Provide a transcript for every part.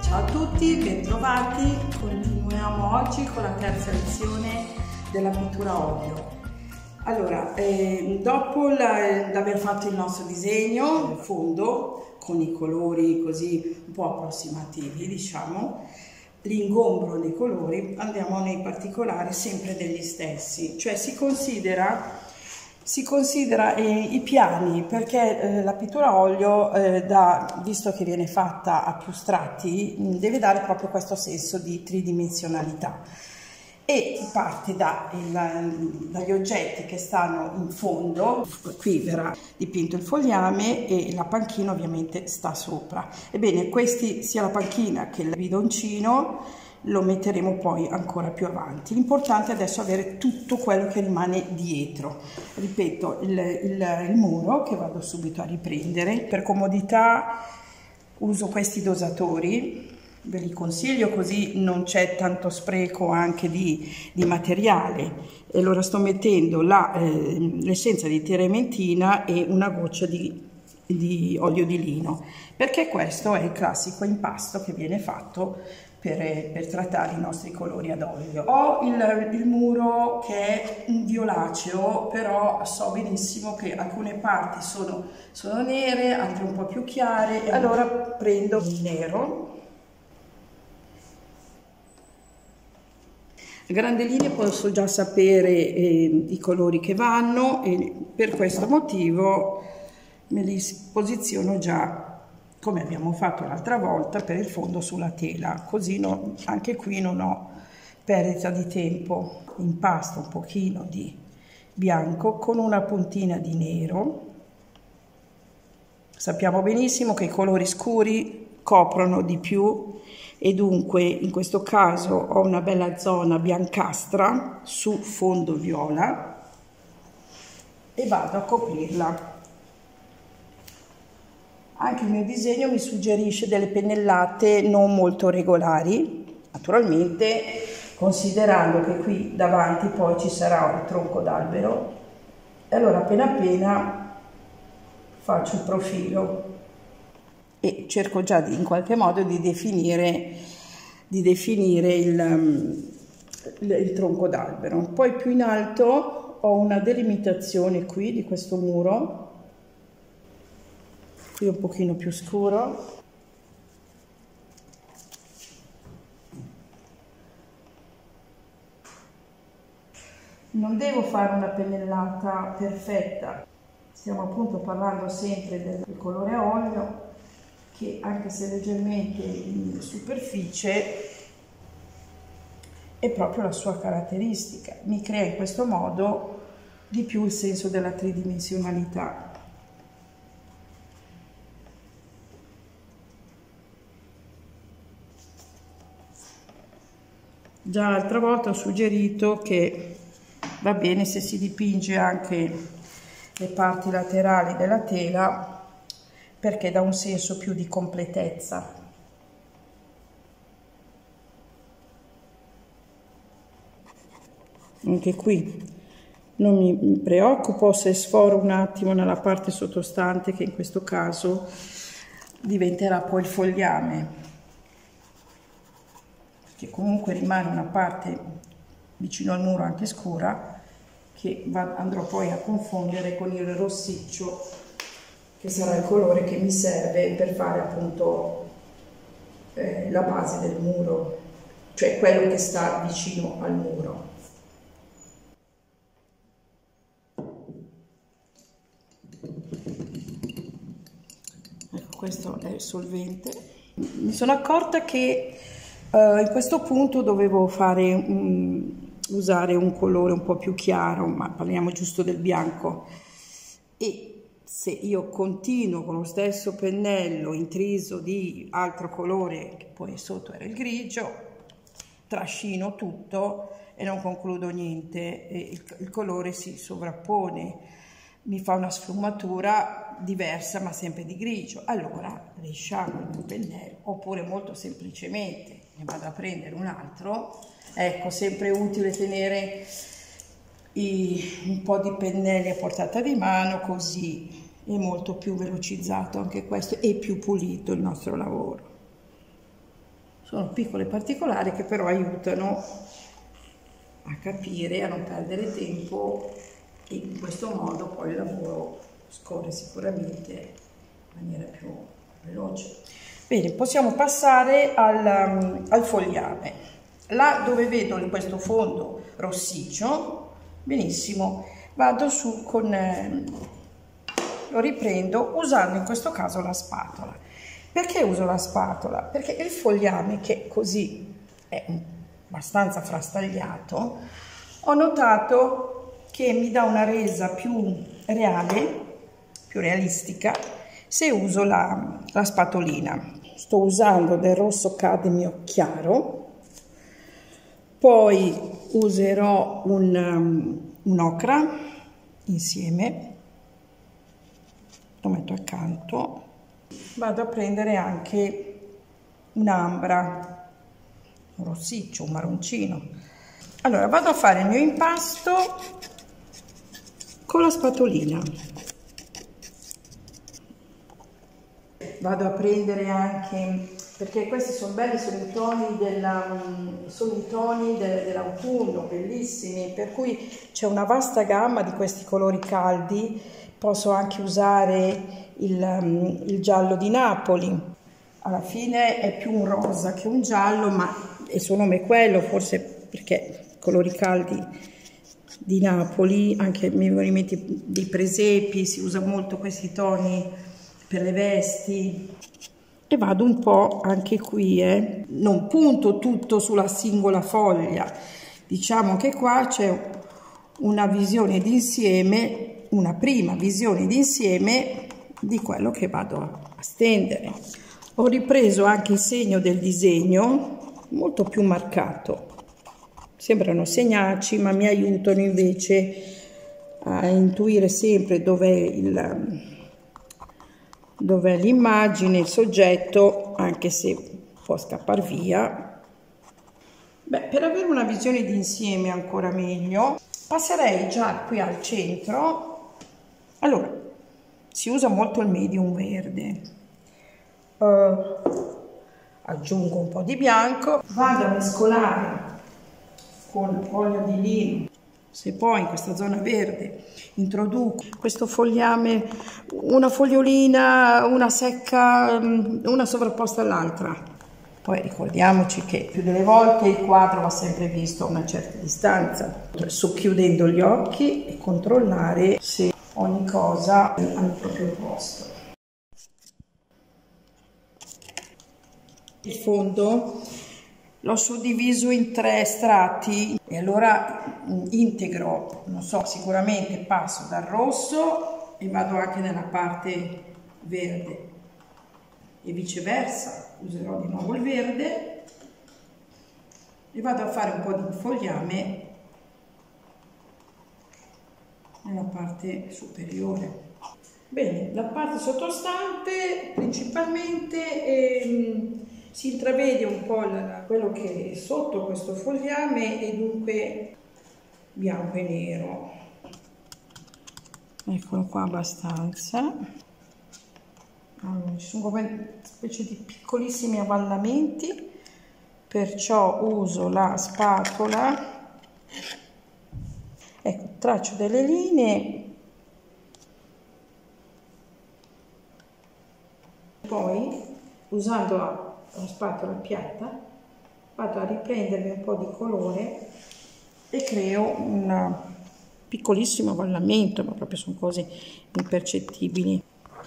Ciao a tutti, bentrovati. Continuiamo oggi con la terza lezione della pittura a olio. Allora, dopo l'aver fatto il nostro disegno, il fondo, con i colori così un po' approssimativi, diciamo, l'ingombro dei colori, andiamo nei particolari sempre degli stessi, cioè si considera i piani, perché la pittura a olio, visto che viene fatta a più strati, deve dare proprio questo senso di tridimensionalità e parte dagli oggetti che stanno in fondo. Qui verrà dipinto il fogliame e la panchina ovviamente sta sopra. Ebbene, questi, sia la panchina che il bidoncino, lo metteremo poi ancora più avanti. L'importante è adesso avere tutto quello che rimane dietro. Ripeto, il muro che vado subito a riprendere. Per comodità uso questi dosatori, ve li consiglio così non c'è tanto spreco anche di materiale. E allora sto mettendo l'essenza di terementina e una goccia di olio di lino, perché questo è il classico impasto che viene fatto per trattare i nostri colori ad olio. Ho il muro che è un violaceo, però so benissimo che alcune parti sono nere, altre un po' più chiare, e allora prendo il nero. A grandi linee posso già sapere i colori che vanno e per questo motivo me li posiziono già, come abbiamo fatto l'altra volta per il fondo, sulla tela, così anche qui non ho perdita di tempo. Impasto un pochino di bianco con una puntina di nero. Sappiamo benissimo che i colori scuri coprono di più e dunque in questo caso ho una bella zona biancastra su fondo viola e vado a coprirla. Anche il mio disegno mi suggerisce delle pennellate non molto regolari, naturalmente considerando che qui davanti poi ci sarà un tronco d'albero, e allora appena faccio il profilo e cerco già in qualche modo di definire il tronco d'albero. Poi più in alto ho una delimitazione qui di questo muro, qui un pochino più scuro, non devo fare una pennellata perfetta, stiamo appunto parlando sempre del colore a olio, che anche se leggermente in superficie è proprio la sua caratteristica, mi crea in questo modo di più il senso della tridimensionalità. Già l'altra volta ho suggerito che va bene se si dipinge anche le parti laterali della tela, perché dà un senso più di completezza. Anche qui non mi preoccupo se sforo un attimo nella parte sottostante, che in questo caso diventerà poi il fogliame, che comunque rimane una parte vicino al muro anche scura, che andrò poi a confondere con il rossiccio, che sarà il colore che mi serve per fare appunto la base del muro, cioè quello che sta vicino al muro. Ecco, questo è il solvente. Mi sono accorta che in questo punto dovevo usare un colore un po' più chiaro, ma parliamo giusto del bianco, e se io continuo con lo stesso pennello intriso di altro colore, che poi sotto era il grigio, trascino tutto e non concludo niente, e il colore si sovrappone, mi fa una sfumatura diversa ma sempre di grigio. Allora risciacquo il mio pennello, oppure molto semplicemente ne vado a prendere un altro. Ecco, sempre utile tenere un po' di pennelli a portata di mano, così è molto più velocizzato anche questo e più pulito il nostro lavoro. Sono piccole particolari che però aiutano a capire, a non perdere tempo, e in questo modo poi il lavoro scorre sicuramente in maniera più veloce. Bene, possiamo passare al fogliame. Là dove vedo questo fondo rossiccio, benissimo, vado su con, lo riprendo usando in questo caso la spatola. Perché uso la spatola? Perché il fogliame, che così è abbastanza frastagliato, ho notato che mi dà una resa più reale, più realistica, se uso la spatolina. Sto usando del rosso cadmio chiaro, poi userò un ocra insieme, lo metto accanto, vado a prendere anche un'ambra, un rossiccio, un marroncino. Allora vado a fare il mio impasto con la spatolina. Vado a prendere anche, perché questi sono belli, sono i toni dell'autunno, bellissimi, per cui c'è una vasta gamma di questi colori caldi. Posso anche usare il giallo di Napoli, alla fine è più un rosa che un giallo, ma il suo nome è quello, forse perché colori caldi di Napoli, anche mi vengono in mente dei presepi, si usa molto questi toni per le vesti. E vado un po' anche qui, non punto tutto sulla singola foglia, diciamo che qua c'è una visione d'insieme, una prima visione d'insieme di quello che vado a stendere. Ho ripreso anche il segno del disegno, molto più marcato, sembrano segnacci ma mi aiutano invece a intuire sempre dov'è l'immagine, il soggetto, anche se può scappar via. Beh, per avere una visione d'insieme ancora meglio, passerei già qui al centro. Allora, si usa molto il medium verde. Aggiungo un po' di bianco, vado a mescolare con olio di lino. Se poi in questa zona verde introduco questo fogliame, una fogliolina, una secca, una sovrapposta all'altra. Poi ricordiamoci che più delle volte il quadro va sempre visto a una certa distanza, socchiudendo gli occhi e controllare se ogni cosa ha il proprio posto. Il fondo l'ho suddiviso in 3 strati e allora integro, non so, sicuramente passo dal rosso e vado anche nella parte verde e viceversa, userò di nuovo il verde e vado a fare un po' di fogliame nella parte superiore. Bene, la parte sottostante principalmente si intravede un po' quello che è sotto questo fogliame e dunque bianco e nero. Eccolo qua abbastanza. Allora, ci sono come una specie di piccolissimi avvallamenti, perciò uso la spatola. Ecco, traccio delle linee. Poi, usando la spatola piatta, vado a riprendermi un po' di colore e creo un piccolissimo avvallamento, ma proprio sono cose impercettibili.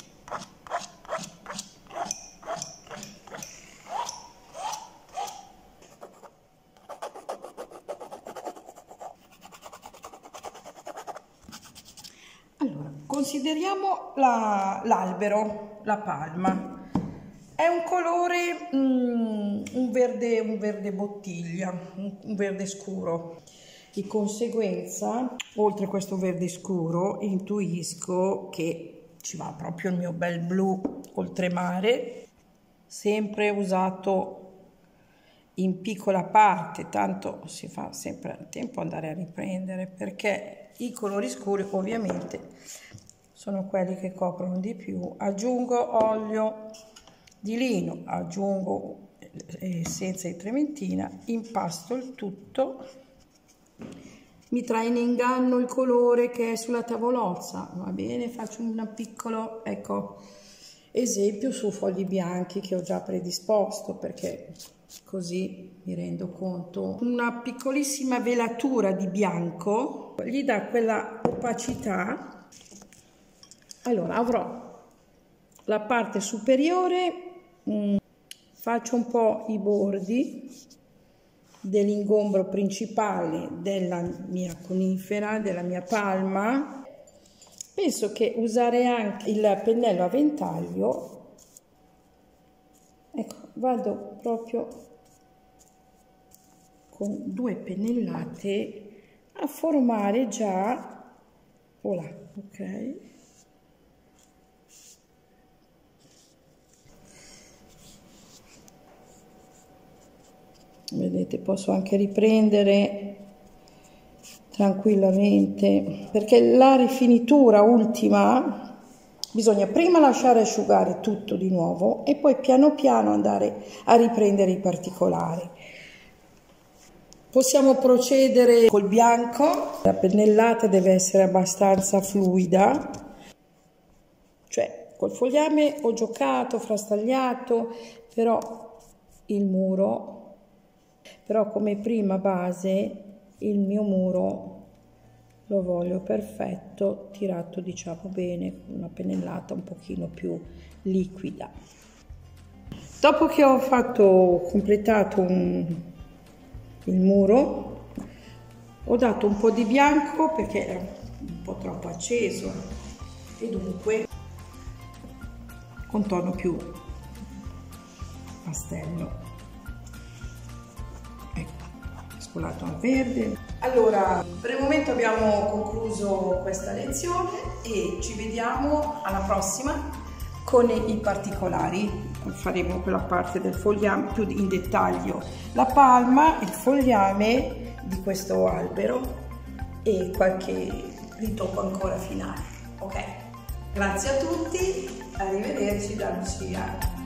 Allora, consideriamo l'albero, la palma. È un colore, un verde bottiglia, un verde scuro. Di conseguenza, oltre a questo verde scuro, intuisco che ci va proprio il mio bel blu oltremare, sempre usato in piccola parte, tanto si fa sempre a tempo andare a riprendere, perché i colori scuri ovviamente sono quelli che coprono di più. Aggiungo olio di lino, aggiungo essenza di trementina, impasto il tutto, mi trae in inganno il colore che è sulla tavolozza, va bene, faccio un piccolo, ecco, esempio su fogli bianchi che ho già predisposto, perché così mi rendo conto. Una piccolissima velatura di bianco gli dà quella opacità. Allora avrò la parte superiore, faccio un po' i bordi dell'ingombro principale della mia conifera, della mia palma. Penso che usare anche il pennello a ventaglio, ecco, vado proprio con 2 pennellate a formare già, voilà, ok? Vedete, posso anche riprendere tranquillamente, perché la rifinitura ultima bisogna prima lasciare asciugare tutto di nuovo e poi piano piano andare a riprendere i particolari. Possiamo procedere col bianco. La pennellata deve essere abbastanza fluida, cioè col fogliame ho giocato, frastagliato, però il muro, però come prima base il mio muro lo voglio perfetto, tirato diciamo bene, con una pennellata un pochino più liquida. Dopo che ho completato il muro, ho dato un po' di bianco perché era un po' troppo acceso e dunque con tono più pastello. Scolato al verde. Allora, per il momento abbiamo concluso questa lezione e ci vediamo alla prossima con i particolari. Faremo quella parte del fogliame più in dettaglio, la palma, il fogliame di questo albero e qualche ritocco ancora finale. Ok, grazie a tutti, arrivederci da Lucia.